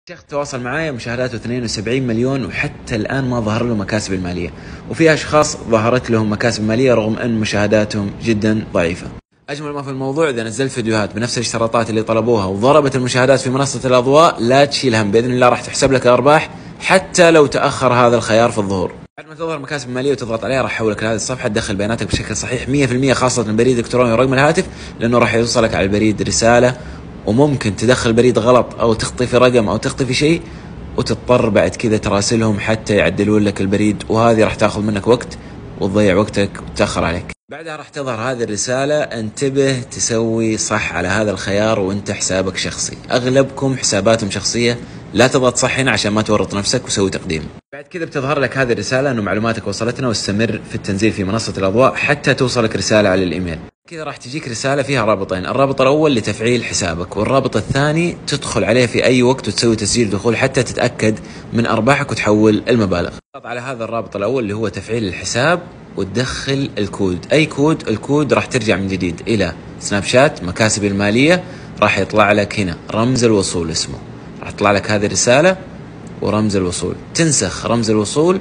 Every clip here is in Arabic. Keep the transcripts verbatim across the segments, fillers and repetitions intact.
شيخ تواصل معايا مشاهداته اثنين وسبعين مليون وحتى الآن ما ظهر له مكاسب المالية، وفي أشخاص ظهرت لهم مكاسب مالية رغم أن مشاهداتهم جدا ضعيفة. أجمل ما في الموضوع إذا نزلت فيديوهات بنفس الاشتراطات اللي طلبوها وضربت المشاهدات في منصة الأضواء لا تشيل هم، بإذن الله راح تحسب لك أرباح حتى لو تأخر هذا الخيار في الظهور. بعد ما تظهر مكاسب مالية وتضغط عليها راح يحولك لهذه الصفحة تدخل بياناتك بشكل صحيح مية في المية، خاصة البريد الإلكتروني ورقم الهاتف، لأنه راح يوصلك على البريد رسالة، وممكن تدخل بريد غلط أو تخطي في رقم أو تخطي في شيء وتضطر بعد كذا تراسلهم حتى يعدلون لك البريد، وهذه راح تاخذ منك وقت وتضيع وقتك وتأخر عليك. بعدها راح تظهر هذه الرسالة: انتبه تسوي صح على هذا الخيار وانت حسابك شخصي. اغلبكم حساباتهم شخصية، لا تضغط صح هنا عشان ما تورط نفسك وسوي تقديم. بعد كذا بتظهر لك هذه الرسالة انه معلوماتك وصلتنا، واستمر في التنزيل في منصة الأضواء حتى توصلك رسالة على الإيميل. كذا راح تجيك رسالة فيها رابطين، الرابط الأول لتفعيل حسابك، والرابط الثاني تدخل عليه في أي وقت وتسوي تسجيل دخول حتى تتأكد من أرباحك وتحول المبالغ. اضغط على هذا الرابط الأول اللي هو تفعيل الحساب وتدخل الكود، أي كود، الكود راح ترجع من جديد إلى سناب شات مكاسب المالية، راح يطلع لك هنا رمز الوصول اسمه، راح تطلع لك هذه الرسالة ورمز الوصول، تنسخ رمز الوصول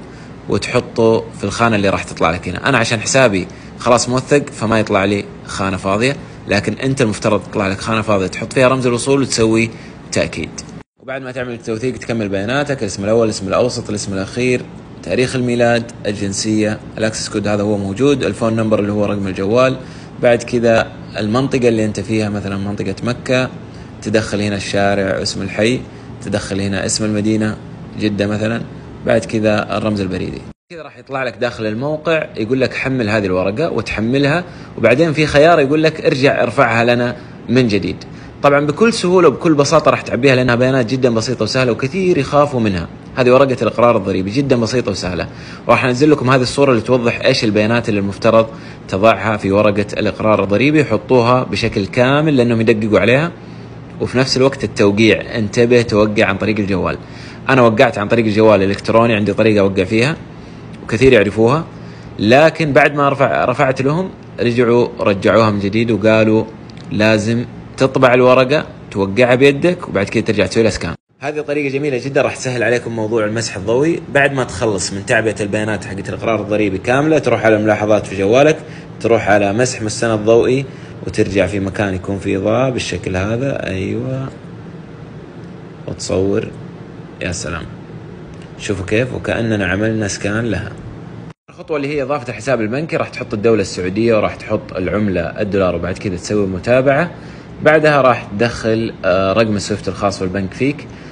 وتحطه في الخانة اللي راح تطلع لك هنا. أنا عشان حسابي خلاص موثق فما يطلع لي خانة فاضية، لكن أنت المفترض تطلع لك خانة فاضية تحط فيها رمز الوصول وتسوي تأكيد. وبعد ما تعمل التوثيق تكمل بياناتك: الاسم الأول، الاسم الأوسط، الاسم الأخير، تاريخ الميلاد، الجنسية، الأكسس كود هذا هو موجود، الفون نمبر اللي هو رقم الجوال، بعد كذا المنطقة اللي أنت فيها مثلا منطقة مكة، تدخل هنا الشارع، اسم الحي، تدخل هنا اسم المدينة جدة مثلا، بعد كذا الرمز البريدي. كذا راح يطلع لك داخل الموقع يقول لك حمل هذه الورقة وتحملها، وبعدين في خيار يقول لك ارجع ارفعها لنا من جديد. طبعا بكل سهولة وبكل بساطة راح تعبيها لأنها بيانات جدا بسيطة وسهلة، وكثير يخافوا منها. هذه ورقة الإقرار الضريبي جدا بسيطة وسهلة، وراح انزل لكم هذه الصورة اللي توضح ايش البيانات اللي المفترض تضعها في ورقة الإقرار الضريبي. حطوها بشكل كامل لأنهم يدققوا عليها، وفي نفس الوقت التوقيع انتبه توقع عن طريق الجوال. أنا وقعت عن طريق الجوال الإلكتروني، عندي طريقة أوقع فيها وكثير يعرفوها، لكن بعد ما رفع رفعت لهم رجعوا رجعوها من جديد وقالوا لازم تطبع الورقة توقعها بيدك وبعد كده ترجع تسوي لها سكان. هذه طريقة جميلة جدا راح تسهل عليكم موضوع المسح الضوئي. بعد ما تخلص من تعبئة البيانات حقت الإقرار الضريبي كاملة، تروح على ملاحظات في جوالك، تروح على مسح مستند ضوئي وترجع في مكان يكون فيه إضاءة بالشكل هذا، أيوة، وتصور. يا سلام، شوفوا كيف وكأننا عملنا سكان لها. الخطوة اللي هي إضافة الحساب البنكي، راح تحط الدولة السعودية وراح تحط العملة الدولار، وبعد كده تسوي متابعة. بعدها راح تدخل رقم السويفت الخاص بالبنك فيك،